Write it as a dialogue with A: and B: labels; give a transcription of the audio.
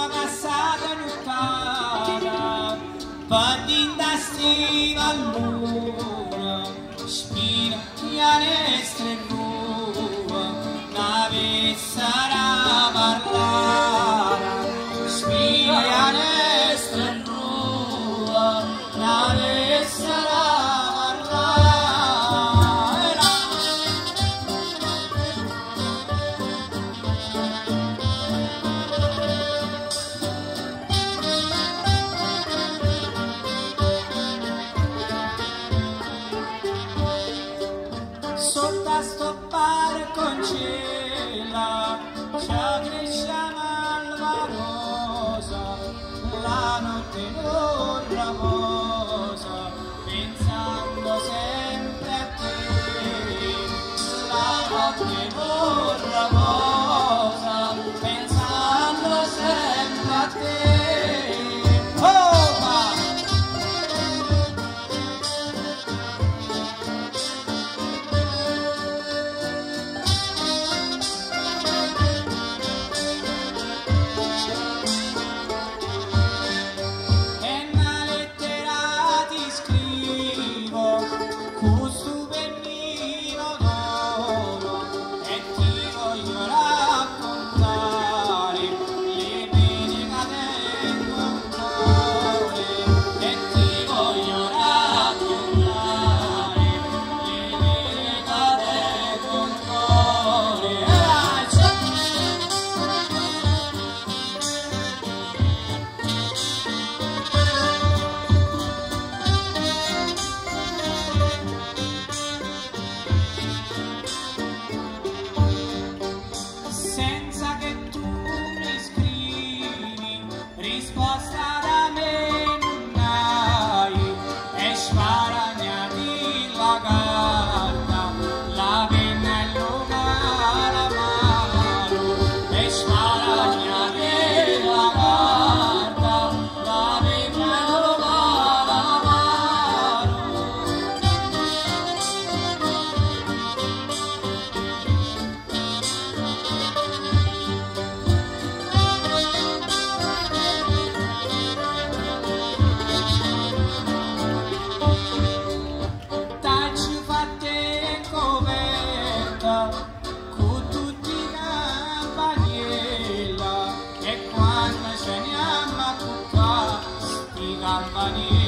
A: prima passata nottata, partendo da stiva all'una, spina pianestra e nuova, nave sarà parlare, spina pianestra e nuova, nave sarà sotto a stoppare con cela, ci cresciamo alvarosa, la notte non ramosa, pensando sempre a te, la notte non ramosa, pensando sempre a te. Questo pennino d'oro e ti voglio raccontare le pene che tengo ancora e ti voglio raccontare le pene che tengo ancora. Senza che tu mi scrivi, risposta da me non hai, e sparagnati la carta, la penna e la mano, e sparagnati la carta, la penna e la mano. Con tutti i campanella e quando ce ne andiamo a cuccare sti campanelli